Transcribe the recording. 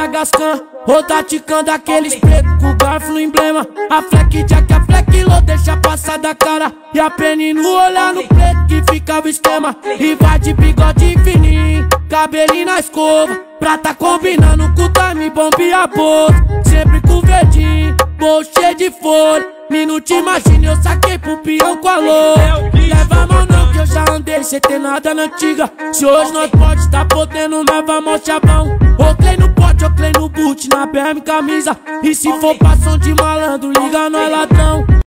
Gascan ou da Tican daqueles preto com garfo no emblema. A fleck jack, a fleck low, deixa passar da cara. E a pene no olhar no preto que fica o esquema. E vai de bigode fininho, cabelinho na escova, pra tá combinando com o time, bombe a bolsa. Sempre com verdinho, bolso cheio de folha. Minuto imagina, eu saquei pro peão com a louca. Leva a mão não que eu já andei sem ter nada na antiga. Se hoje nós pode tá podendo, nós vamos ao chavão. Oclei no pote, oclei no boot, na BM camisa. E se for pra som de malandro, liga nós ladrão.